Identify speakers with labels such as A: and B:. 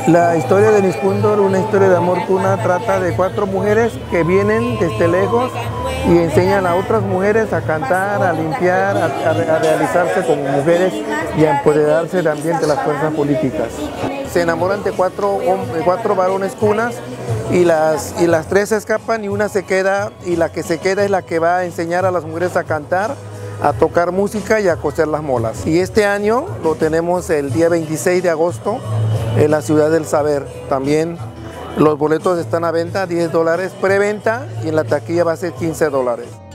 A: La historia de Nispundor, una historia de amor cuna, trata de 4 mujeres que vienen desde lejos y enseñan a otras mujeres a cantar, a limpiar, a realizarse como mujeres y a empoderarse también de las fuerzas políticas. Se enamoran de 4 varones cunas y las 3 se escapan y una se queda, y la que se queda es la que va a enseñar a las mujeres a cantar, a tocar música y a coser las molas. Y este año lo tenemos el día 26 de agosto en la Ciudad del Saber. También los boletos están a venta, $10 preventa, y en la taquilla va a ser $15.